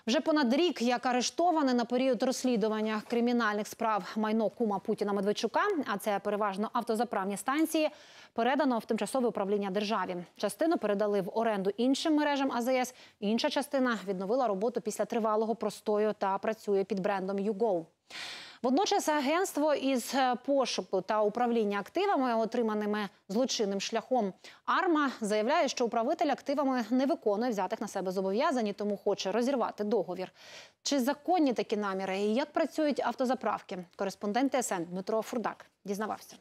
Вже понад рік як арештоване на період розслідування кримінальних справ майно кума Путіна Медведчука, а це переважно автозаправні станції, передано в тимчасове управління державі. Частину передали в оренду іншим мережам АЗС, інша частина відновила роботу після тривалого простою та працює під брендом YouGo. Водночас агентство із пошуку та управління активами, отриманими злочинним шляхом, АРМА, заявляє, що управитель активами не виконує взятих на себе зобов'язань і тому хоче розірвати договір. Чи законні такі наміри і як працюють автозаправки? Кореспондент ТСН Дмитро Фурдак дізнавався.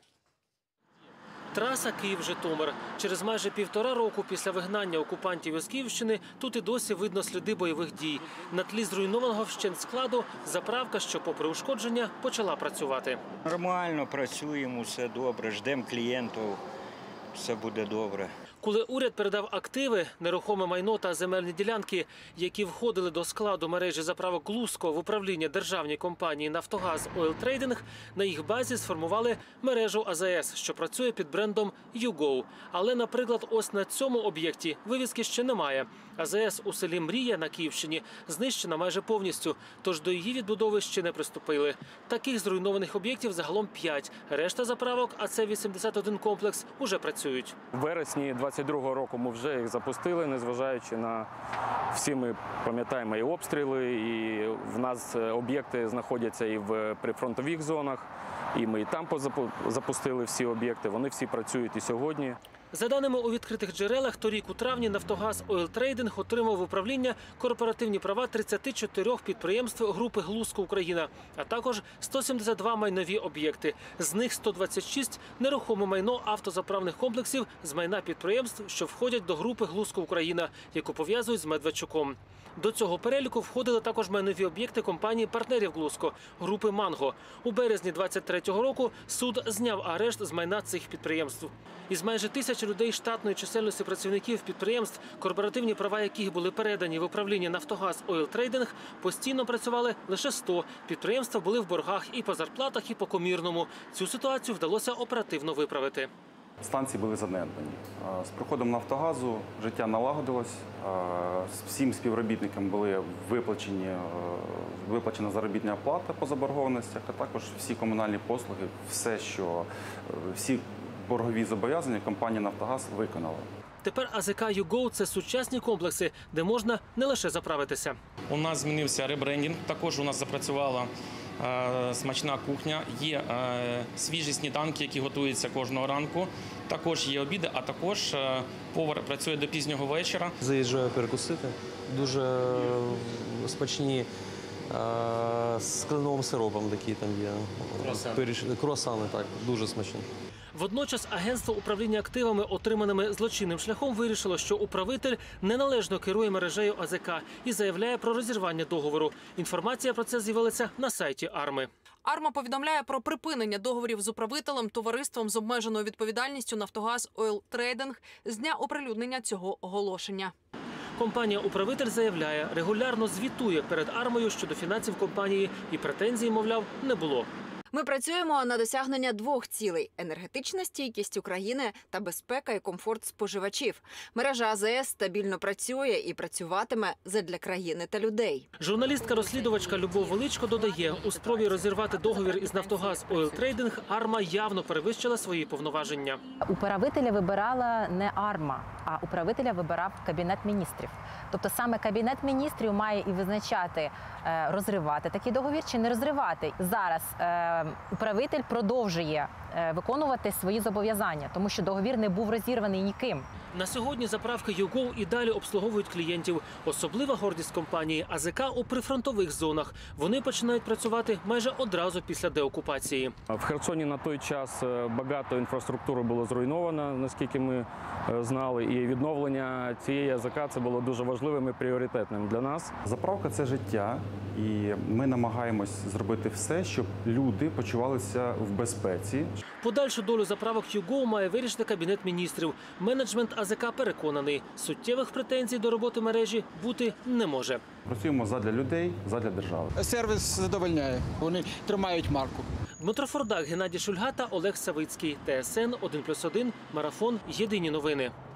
Траса Київ-Житомир. Через майже 1,5 року після вигнання окупантів із Київщини тут і досі видно сліди бойових дій. На тлі зруйнованого вщент складу заправка, що попри ушкодження, почала працювати. Нормально працюємо, все добре, ждемо клієнтів, все буде добре. Коли уряд передав активи, нерухоме майно та земельні ділянки, які входили до складу мережі заправок «Глузко» в управління державній компанії «Нафтогаз Ойл Трейдинг», на їх базі сформували мережу АЗС, що працює під брендом YouGo. Але, наприклад, ось на цьому об'єкті вивіски ще немає. АЗС у селі Мрія на Київщині знищена майже повністю, тож до її відбудови ще не приступили. Таких зруйнованих об'єктів загалом 5. Решта заправок, а це 81 комплекс, уже працюють. У вересні 22-го року ми вже їх запустили, незважаючи на всі ми пам'ятаємо і обстріли, і в нас об'єкти знаходяться і в прифронтових зонах, і ми і там запустили всі об'єкти, вони всі працюють і сьогодні. За даними у відкритих джерелах, торік у травні «Нафтогаз Ойл Трейдинг» отримав в управління корпоративні права 34 підприємств групи «Глузко Україна», а також 172 майнові об'єкти. З них 126 – нерухоме майно автозаправних комплексів з майна підприємств, що входять до групи «Глузко Україна», яку пов'язують з Медведчуком. До цього переліку входили також майнові об'єкти компанії-партнерів «Глузко» – групи «Манго». У березні 23-го року суд зняв арешт з майна цих підприємств. Із майже 1000 людей штатної чисельності працівників підприємств, корпоративні права яких були передані в управління «Нафтогаз Ойл Трейдинг», постійно працювали лише 100. Підприємства були в боргах і по зарплатах, і по комірному. Цю ситуацію вдалося оперативно виправити. Станції були занедбані. З приходом «Нафтогазу» життя налагодилось, всім співробітникам були виплачена заробітна плата по заборгованостях, а також всі комунальні послуги, всі боргові зобов'язання компанія «Нафтогаз» виконала. Тепер АЗК YouGo – це сучасні комплекси, де можна не лише заправитися. У нас змінився ребрендинг, також у нас запрацювала смачна кухня, є свіжі сніданки, які готуються кожного ранку, також є обіди, а також повар працює до пізнього вечора. Заїжджаю перекусити, дуже смачні з кленовим сиропом такі там є. Круасани, так, дуже смачні. Водночас агентство управління активами, отриманими злочинним шляхом, вирішило, що управитель неналежно керує мережею АЗК і заявляє про розірвання договору. Інформація про це з'явилася на сайті АРМи. АРМА повідомляє про припинення договорів з управителем товариством з обмеженою відповідальністю «Нафтогаз Ойл Трейдинг» з дня оприлюднення цього оголошення. Компанія-управитель заявляє, регулярно звітує перед АРМою щодо фінансів компанії і претензій, мовляв, не було. Ми працюємо на досягнення 2 цілей – енергетична стійкість України та безпека і комфорт споживачів. Мережа АЗС стабільно працює і працюватиме задля країни та людей. Журналістка-розслідувачка Любов Величко додає, у спробі розірвати договір із «Нафтогаз Ойл Трейдинг» АРМа явно перевищила свої повноваження. Управителя вибирала не АРМа, а управителя вибирав Кабінет міністрів. Тобто саме Кабінет міністрів має і визначати, розривати такий договір чи не розривати. Зараз управитель продовжує виконувати свої зобов'язання, тому що договір не був розірваний ніким. На сьогодні заправки YouGo і далі обслуговують клієнтів. Особлива гордість компанії АЗК у прифронтових зонах. Вони починають працювати майже одразу після деокупації. В Херсоні на той час багато інфраструктури було зруйновано, наскільки ми знали, і відновлення цієї АЗК – це було дуже важливим і пріоритетним для нас. Заправка – це життя, і ми намагаємось зробити все, щоб люди почувалися в безпеці. Подальшу долю заправок YouGo має вирішити Кабінет міністрів. Менеджмент АЗК переконаний, суттєвих претензій до роботи мережі бути не може. Працюємо задля людей, задля держави. Сервіс задовольняє, вони тримають марку. Дмитро Фурдак, Геннадій Шульга та Олег Савицький. ТСН 1+1, Марафон. Єдині новини.